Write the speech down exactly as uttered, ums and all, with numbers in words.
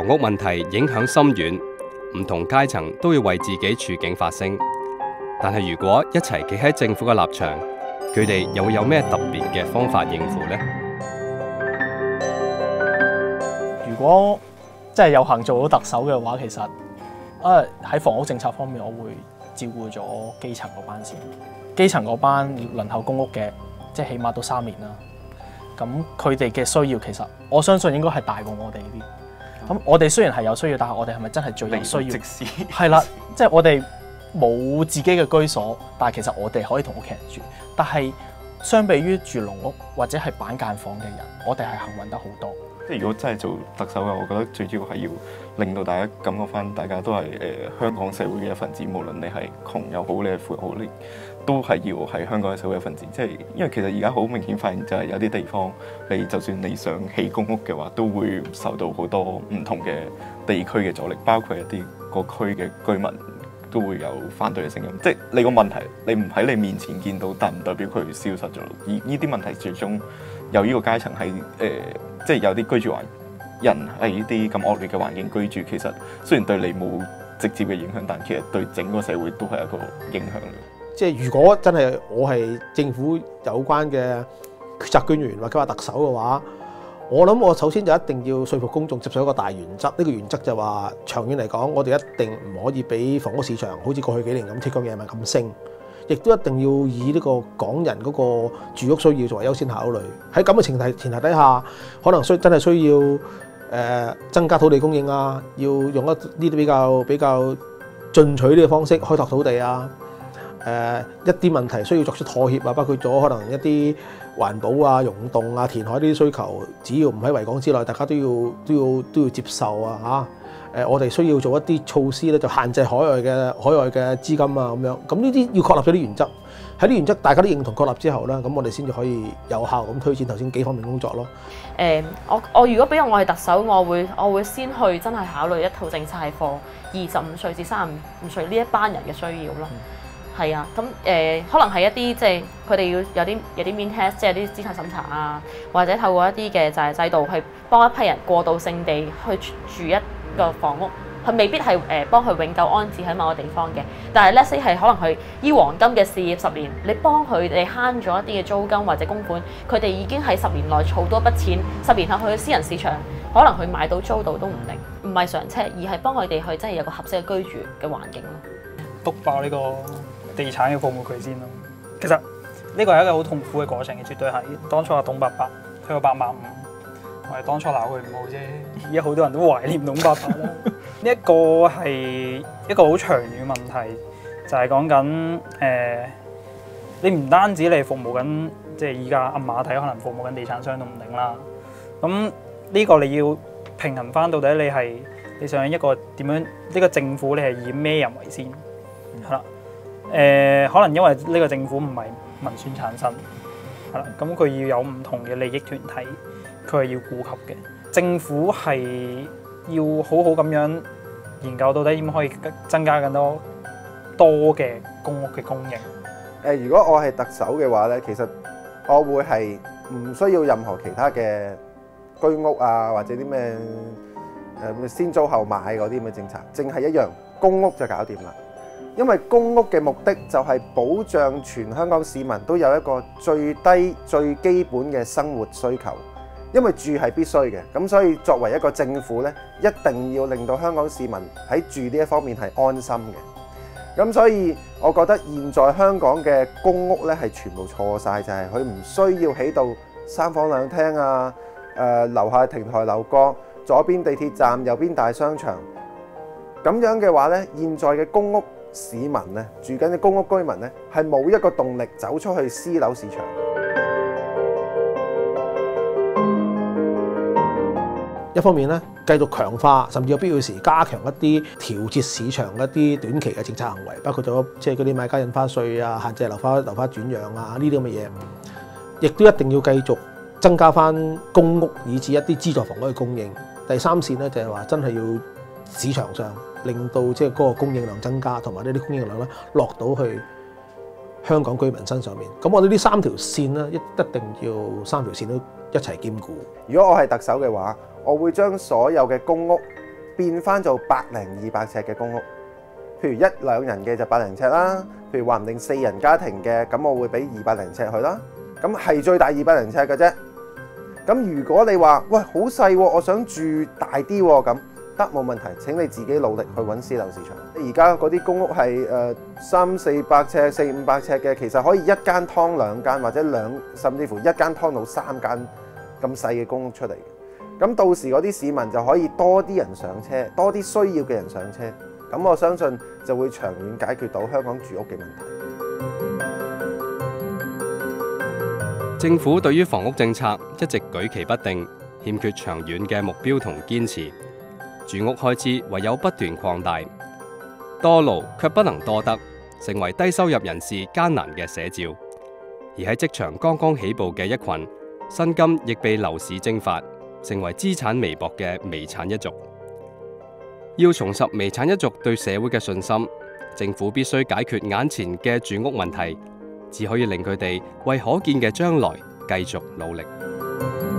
房屋問題影響深遠，唔同階層都要為自己處境發聲。但係如果一齊企喺政府嘅立場，佢哋又會有咩特別嘅方法應付呢？ 如果真係有幸做到特首嘅話，其實啊喺房屋政策方面，我會照顧咗基層嗰班先。基層嗰班輪候公屋嘅，即係起碼都三年啦。咁佢哋嘅需要其實我相信應該係大過我哋呢啲。咁我哋雖然係有需要，但係我哋係咪真係最有需要？即使係啦，即係我哋冇自己嘅居所，但係其實我哋可以同屋企人住。但係相比於住籠屋或者係板間房嘅人，我哋係幸運得好多。 即係如果真係做特首嘅，我覺得最主要係要令到大家感覺翻，大家都係誒、呃、香港社會嘅一份子，無論你係窮又好，你係富又好，你都係要係香港嘅社會一份子。即係因為其實而家好明顯發現就係有啲地方，你就算你想起公屋嘅話，都會受到好多唔同嘅地區嘅阻力，包括一啲個區嘅居民都會有反對嘅聲音。即係你個問題，你唔喺你面前見到，但唔代表佢消失咗。而呢啲問題最終由呢個階層喺誒。呃即係有啲居住環人喺呢啲咁惡劣嘅環境居住，其實雖然對你冇直接嘅影響，但其實對整個社會都係一個影響。 即係如果真係我係政府有關嘅決策官員或者話特首嘅話，我諗我首先就一定要說服公眾接受一個大原則。呢、這個原則就話長遠嚟講，我哋一定唔可以俾房屋市場好似過去幾年咁鐵腳野蠻咁升。亦都一定要以呢個港人嗰個住屋需要作為優先考慮。喺咁嘅前提前提底下，可能需真係需要誒、呃、增加土地供應啊，要用一呢啲比較比較進取啲嘅方式開拓土地啊。誒、呃、一啲問題需要作出妥協啊，包括咗可能一啲環保啊、溶洞啊、填海呢啲需求，只要唔喺維港之內，大家都要都要都要接受啊嚇。誒，我哋需要做一啲措施咧，就限制海外嘅海外嘅資金啊，咁樣。咁呢啲要確立咗啲原則，喺啲原則大家都認同確立之後咧，咁我哋先至可以有效咁推展頭先幾方面工作咯。 誒、呃，我我如果俾我我係特首，我會我會先去真係考慮一套政策係 for 二十五歲至三十五歲呢一班人嘅需要咯。係、嗯、啊，咁誒、呃、可能係一啲即係佢哋要有啲有啲 mean test，即係啲資產審查啊，或者透過一啲嘅就係制度去幫一批人過渡性地去住一個房屋，佢未必係誒幫佢永久安置喺某個地方嘅，但係 let's say 係可能佢依黃金嘅事業十年，你幫佢哋慳咗一啲嘅租金或者供款，佢哋已經喺十年內儲多筆錢，十年後去私人市場可能佢買到租到都唔定，唔係上車，而係幫佢哋去真係有個合適嘅居住嘅環境咯。 篤爆呢個地產嘅服務區先咯。其實呢個係一個好痛苦嘅過程嘅，絕對係。當初阿董伯伯佢個八萬五。我係當初鬧佢唔好啫，而家好多人都懷念董伯伯啦。呢一個係一個好長遠嘅問題，就係講緊誒，你唔單止你服務緊，即係依家暗馬睇可能服務緊地產商都唔定啦。咁呢個你要平衡翻，到底你係你想一個點樣？呢、這個政府你係以咩人為先？係啦、嗯，誒、呃，可能因為呢個政府唔係民選產生，係啦，咁佢要有唔同嘅利益團體。佢係要顧及嘅，政府係要好好咁樣研究到底點可以增加更多多嘅公屋嘅供應。 誒，如果我係特首嘅話咧，其實我會係唔需要任何其他嘅居屋啊，或者啲咩誒先租後買嗰啲咁嘅政策，淨係一樣公屋就搞掂啦。因為公屋嘅目的就係保障全香港市民都有一個最低最基本嘅生活需求。因為住係必須嘅，咁所以作為一個政府咧，一定要令到香港市民喺住呢一方面係安心嘅。咁所以，我覺得現在香港嘅公屋咧係全部錯晒，就係佢唔需要起到三房兩廳啊，誒樓下亭台樓閣，左邊地鐵站，右邊大商場。咁樣嘅話咧，現在嘅公屋市民咧，住緊嘅公屋居民咧，係冇一個動力走出去私樓市場。 一方面咧，繼續強化，甚至有必要時加強一啲調節市場一啲短期嘅政策行為，包括咗即係嗰啲買家印花稅啊、限制樓花樓花轉讓啊呢啲咁嘅嘢，亦都一定要繼續增加翻公屋以至一啲資助房屋嘅供應。第三線咧就係話真係要市場上令到即係嗰個供應量增加，同埋呢啲供應量咧落到去香港居民身上面。咁我哋呢三條線咧一一定要三條線都一齊兼顧。 如果我係特首嘅話，我會將所有嘅公屋變翻做百零二百尺嘅公屋。譬如一兩人嘅就百零尺啦，譬如話唔定四人家庭嘅，咁我會俾二百零尺佢啦。咁係最大二百零尺嘅啫。咁如果你話喂好細喎，我想住大啲喎，咁得冇問題。請你自己努力去揾私樓市場。而家嗰啲公屋係誒三四百尺、四五百尺嘅，其實可以一間劏兩間，或者兩甚至乎一間劏到三間咁細嘅公屋出嚟。咁到時嗰啲市民就可以多啲人上車，多啲需要嘅人上車。咁我相信就會長遠解決到香港住屋嘅問題。 政府對於房屋政策一直舉棋不定，欠缺長遠嘅目標同堅持，住屋開支唯有不斷擴大，多勞卻不能多得，成為低收入人士艱難嘅寫照。而喺職場剛剛起步嘅一群，薪金亦被樓市蒸發，成為資產微薄嘅微產一族。要重拾微產一族對社會嘅信心，政府必須解決眼前嘅住屋問題，只可以令佢哋為可見嘅將來繼續努力。